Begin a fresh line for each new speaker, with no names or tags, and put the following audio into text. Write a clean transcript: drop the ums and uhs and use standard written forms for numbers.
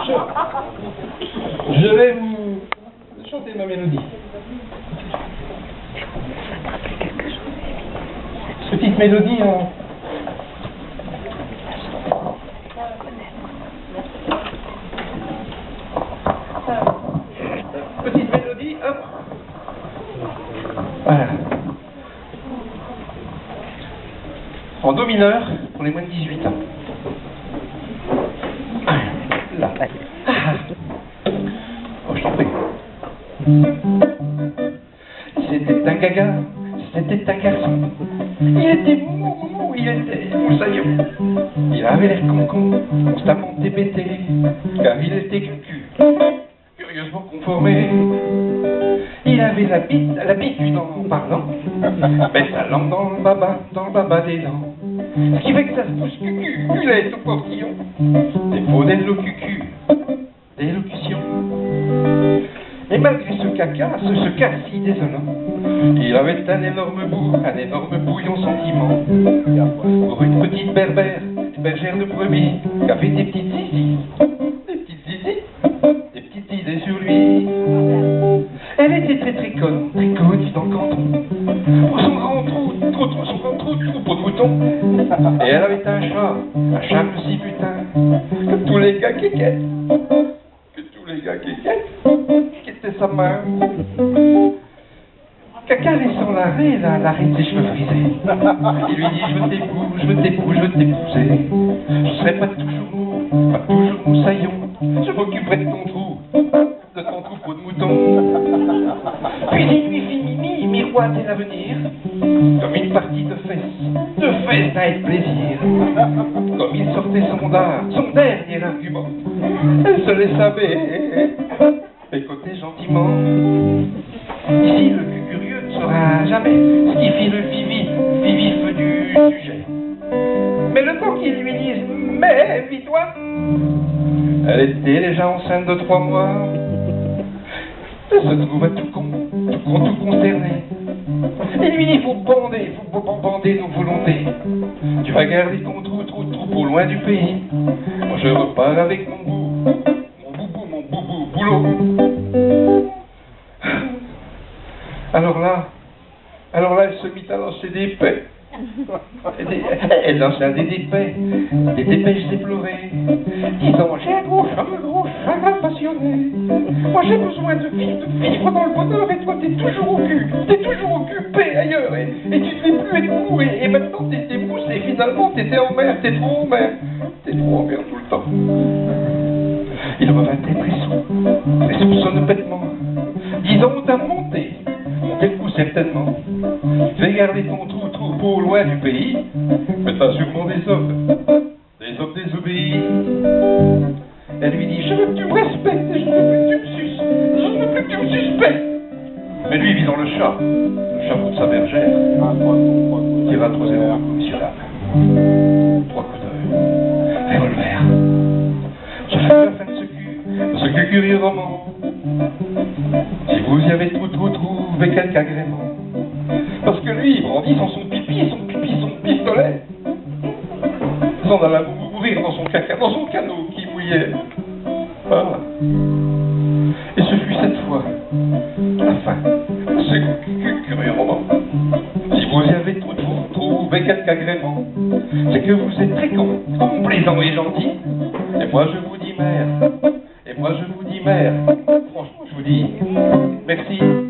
Je vais vous chanter ma mélodie. Petite mélodie en... Petite mélodie, hop. Voilà. En do mineur pour les moins de 18 ans. Là. Oh, je t'en prie. C'était un gaga, c'était un garçon. Il était mou, il était moussaillon. Il avait l'air con, constamment hébété, car il était cucu, curieusement conformé. Il avait l'habitude en parlant, met sa langue dans le baba des dents. Ce qui fait que ça se pousse cuculette au portillon. Des faux d'élocucu, d'élocution. Et malgré ce caca, ce cas si désolant, il avait un énorme bouillon sentiment. Pour une petite bergère de brebis, qui avait des petites zizi, des petites idées sur lui. Elle était très conne dans le canton, pour son grand trou pour de mouton. Et elle avait un chat aussi putain, que tous les gars kékettent, qui était sa main. Caca laissant l'arrêt de ses cheveux frisés. Il lui dit, je veux t'épouser. Je serai pas toujours moussaillon. Je m'occuperai de ton trou pour de mouton. Puis il lui fit miroiter l'avenir, comme une partie de fesses avec plaisir. Comme il sortait son dernier argument, elle se laissa bécoter gentiment. Ici, le curieux ne saura jamais ce qui fit le vif du sujet. Mais le temps qu'il lui dise « Mais, vis-toi », elle était déjà enceinte de 3 mois. Elle se trouva tout consterné. Il lui dit « Faut bander nos volontés. Tu vas garder ton trou au loin du pays. Moi je repars avec mon boulot. » Alors là, elle se mit à lancer des paix. Elle lança des dépêches éplorées, disant « J'ai un gros chagrin passionné. Moi j'ai besoin de vivre dans le bonheur et toi t'es toujours occupé ailleurs et tu ne fais plus être mou et maintenant t'es mousse et finalement t'étais en mer, t'es trop en mer tout le temps. » Il revint très soupçonneux bêtement, disant « On t'a monté le coup certainement. Tu vais garder ton trou au loin du pays, mais t'as sûrement des hommes désobéis. » Elle lui dit « Je veux que tu me respectes et je ne veux plus que tu me suspectes. » Mais lui, visant le chapeau de sa bergère, tira 3 0 messieurs dames. 3 coups d'œil. Revolver. Je fais la fin de ce curieux roman. Si vous y avez trouvé quelque agrément. Parce que lui, il brandit son pistolet. S'en alla mourir dans son canot qui mouillait. Voilà. Et ce fut cette fois la fin de ce curieux roman. Si vous y avez trouvé quelque agrément, c'est que vous êtes très complaisant et gentil. Et moi je vous dis mère. Franchement, je vous dis merci.